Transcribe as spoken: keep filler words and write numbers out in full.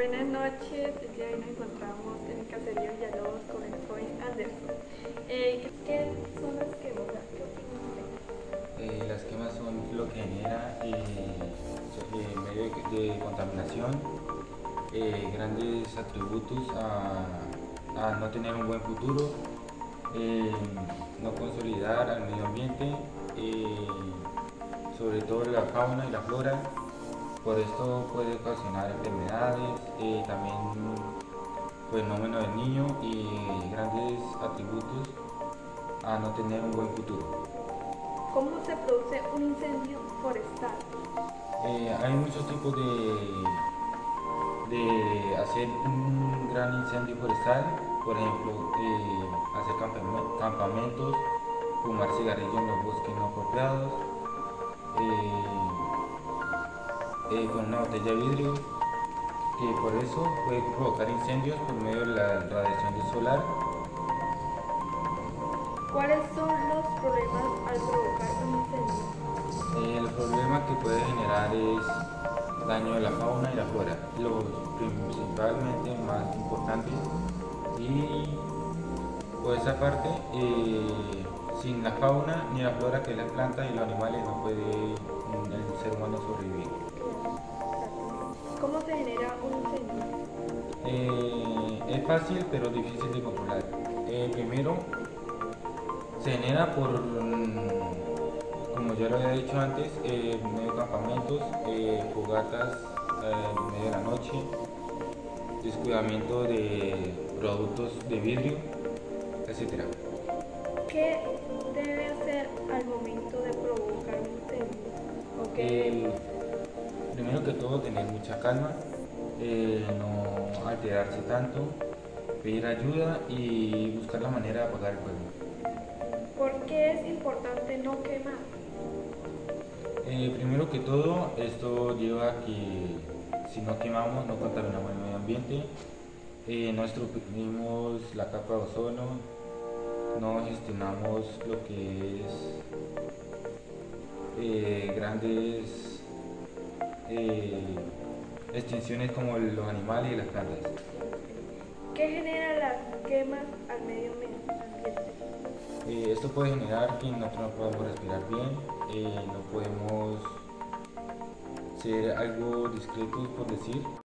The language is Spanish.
Buenas noches, el día de hoy nos encontramos en el caserío Villalobos con el joven Anderson. Eh, ¿Qué son las quemas? ¿Qué opinan ustedes? Eh, las quemas son lo que genera eh, so- eh, medio de, de contaminación, eh, grandes atributos a, a no tener un buen futuro, eh, no consolidar al medio ambiente, eh, sobre todo la fauna y la flora. Por esto puede ocasionar enfermedades, eh, también fenómeno del niño y grandes atributos a no tener un buen futuro. ¿Cómo se produce un incendio forestal? Eh, hay muchos tipos de, de hacer un gran incendio forestal, por ejemplo, eh, hacer campame- campamentos, fumar cigarrillo en los bosques no apropiados, eh, eh, con una botella de vidrio, que por eso puede provocar incendios por medio de la radiación del solar. ¿Cuáles son los problemas al provocar un incendio? Eh, el problema que puede generar es daño a la fauna y la flora, los principalmente más importantes. Y por esa parte, eh, sin la fauna ni la flora, que es la planta y los animales, no puede mm, el ser humano sobrevivir. ¿Cómo se genera un incendio? Eh, es fácil pero difícil de controlar. Eh, primero, se genera por, mm, como ya lo había dicho antes, eh, en medio de campamentos, eh, fogatas eh, en medio de la noche, descuidamiento de productos de vidrio, etcétera. ¿Qué debe hacer al momento de provocar un incendio? ¿O qué Eh, debe- Primero que todo, tener mucha calma, eh, no alterarse tanto, pedir ayuda y buscar la manera de apagar el fuego. ¿Por qué es importante no quemar? Eh, primero que todo, esto lleva a que si no quemamos, no contaminamos el medio ambiente, eh, no destruimos la capa de ozono, no gestionamos lo que es eh, grandes eh, extinciones como los animales y las plantas. ¿Qué genera las quemas al medio ambiente? Eh, esto puede generar que nosotros no podamos respirar bien, eh, no podemos ser algo discretos por decir,